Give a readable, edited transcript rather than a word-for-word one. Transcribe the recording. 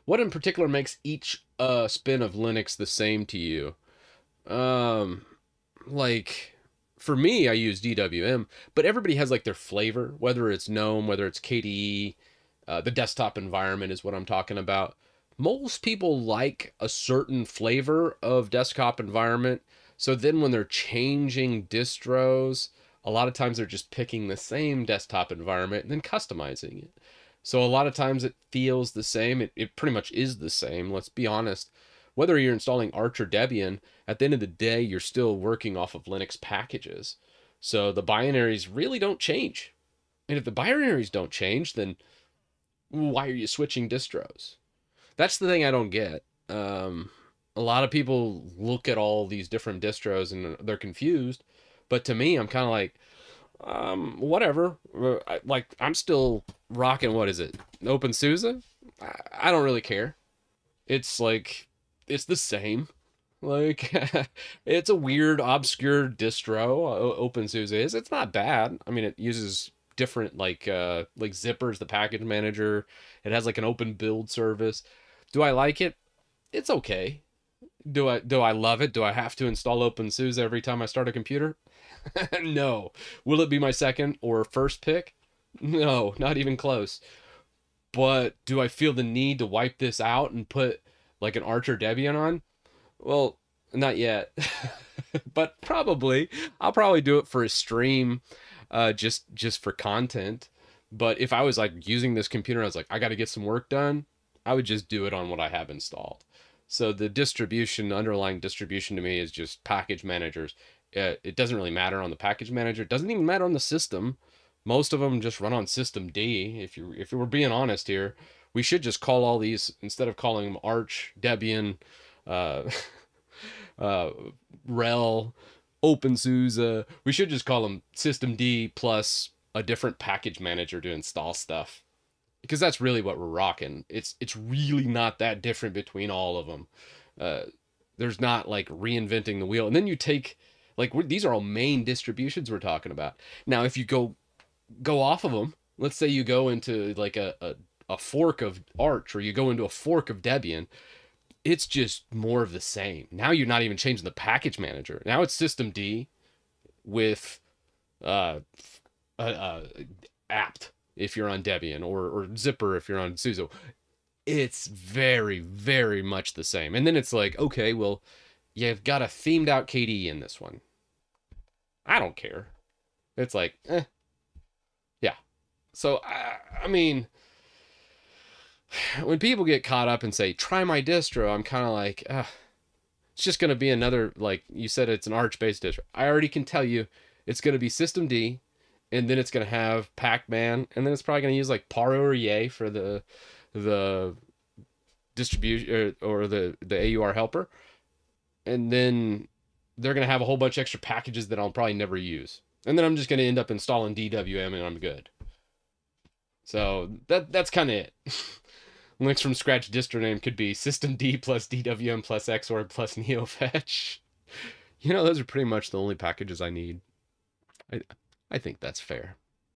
What in particular makes each spin of Linux the same to you? Um, like for me, I use DWM, but everybody has like their flavor, whether it's GNOME, whether it's KDE, the desktop environment is what I'm talking about. Most people like a certain flavor of desktop environment. So then when they're changing distros, a lot of times they're just picking the same desktop environment and then customizing it. So a lot of times it feels the same. It pretty much is the same. Let's be honest. Whether you're installing Arch or Debian, at the end of the day, you're still working off of Linux packages. So the binaries really don't change. And if the binaries don't change, then why are you switching distros? That's the thing I don't get. A lot of people look at all these different distros and they're confused. But to me, I'm kind of like, whatever. I'm still rocking, what is it? OpenSUSE? I don't really care. It's like, it's the same. Like, it's a weird, obscure distro. OpenSUSE is. It's not bad. I mean, it uses different like Zypper's the package manager. It has like an open build service. Do I like it? It's okay. Do I love it? Do I have to install OpenSUSE every time I start a computer? No. Will it be my second or first pick? No, not even close. But do I feel the need to wipe this out and put like an Archer Debian on? Well, not yet. But probably. I'll probably do it for a stream, just for content. But if I was like using this computer, I was like, I got to get some work done, I would just do it on what I have installed. So the distribution, underlying distribution to me is just package managers. It doesn't really matter on the package manager. It doesn't even matter on the system. Most of them just run on system D. If you were being honest here, we should just call all these, instead of calling them Arch, Debian, uh, uh, RHEL, OpenSUSE, we should just call them system D plus a different package manager to install stuff, because that's really what we're rocking. It's really not that different between all of them. Uh, there's not like reinventing the wheel. And then you take like these are all main distributions we're talking about. Now, if you go off of them, let's say you go into like a fork of Arch, or you go into a fork of Debian, it's just more of the same. Now you're not even changing the package manager. Now it's system D with uh, uh, apt if you're on Debian, or Zypper if you're on SUSE. It's very, very much the same. And then it's like, okay, well, you've got a themed out KDE in this one. I don't care. It's like, yeah. So, I mean, when people get caught up and say, try my distro, I'm kind of like, it's just going to be another, like you said, it's an Arch based distro. I already can tell you it's going to be System D, and then it's going to have Pacman, and then it's probably going to use like Paro or Yay for the distribution, or the AUR helper. And then they're going to have a whole bunch of extra packages that I'll probably never use. And then I'm just going to end up installing DWM and I'm good. So that's kind of it. Linux from scratch distro name could be System D plus DWM plus Xorg plus NeoFetch. Those are pretty much the only packages I need. I, I think that's fair.